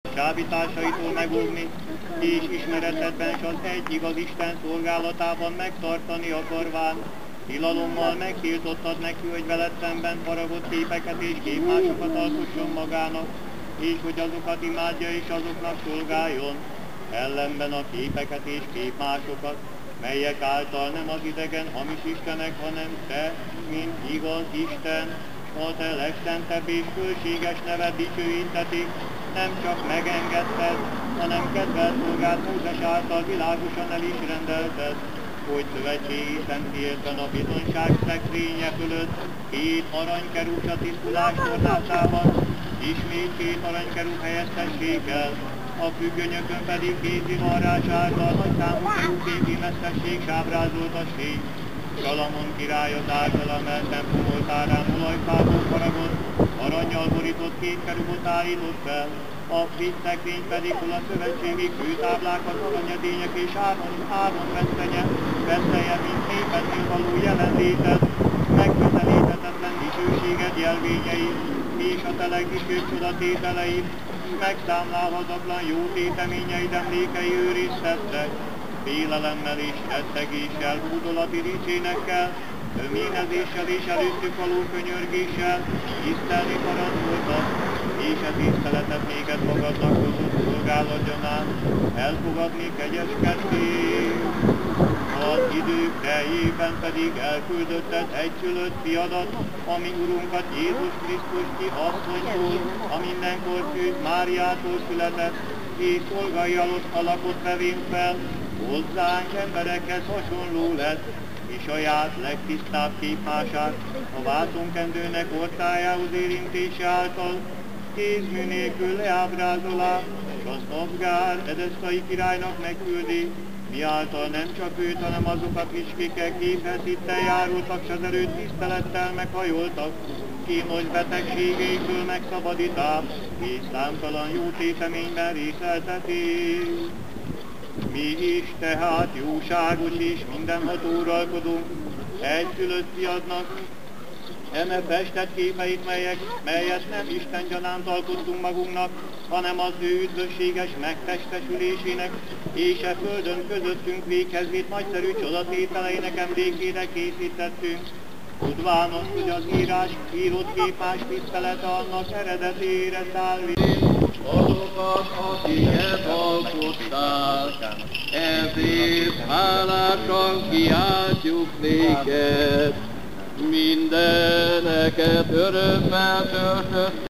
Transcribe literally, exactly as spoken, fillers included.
csábításaitól megóvni, és ismeretedben s az egy igaz Isten szolgálatában megtartani akarván, tilalommal megtiltottad neki, hogy veled szemben faragott képeket és képmásokat alkosson magának, és hogy azokat imádja és azoknak szolgáljon, ellenben a képeket és képmásokat, melyek által nem az idegen hamis istenek, hanem te, mint igaz Isten, a te legszentebb és fölséges neved dicsőítetik, nem csak megengedted, hanem kedvelt szolgád Mózes által világosan el is rendelted, hogy szövetségi szentélben a bizonyság szekrénye fölött két aranykerús a tisztulás tornásában, ismét két aranykerúb helyeztessék el, a függönyökön pedig kézi varrás által nagy számú kerúbképi messzesség sábrázoltassék. Salamon király az általa mert templom oltárán olajfából faragott, arannyal borított két kerubot állított fel, a friss szekrény pedig, hol a szövetségi kőtáblákat, aranyedények és áron, áron vesztenye, vesztelje, mint népednél való jelenléted, megközelíthetetlen dicsőséged jelvényeit, és a te legdicsőbb csodatételeit, megszámlálhatatlan jó téteményeid emlékei őriztettek, félelemmel és rettegéssel, hódolati ricsénekkel, öményezéssel és előttük való könyörgéssel, tisztelni parancsoltak, és a tiszteletet néked magadnak hozott szolgálatgyanán, elfogadni kegyeskedtél. Az idők teljében pedig elküldötted egyszülött fiadat, ami Urunkat Jézus Krisztus ki asszonytól, a mindenkor szűz Máriától született, és szolgaial ott alakot vevén fel, hozzánk emberekhez hasonló lett, és saját legtisztább képmását a vászonkenndőnek ortájához érintése által kézmű nélkül leábrázolá, s az Abgár edeszkai királynak megküldi, miáltal nem csak őt, hanem azokat is, kikkel képhez itten járultak, s az erőt tisztelettel meghajoltak, kínos betegségeikből megszabadítá, és számtalan jó téteményben részeltetés. Mi is tehát jóságos és mindenható uralkodunk, egyszülött fiadnak, eme festett képeit, melyek, melyet nem Isten gyanánt alkottunk magunknak, hanem az ő üdvösséges megtestesülésének, és e földön közöttünk véghez vitt nagyszerű csodatételeinek emlékére készítettünk, tudván azt, hogy az írás írott képás tisztelete annak eredetére száll vissza. Azokat, akiket alkottál, ezért hálásan kiáltjuk néked, mindeneket örömmel töltött.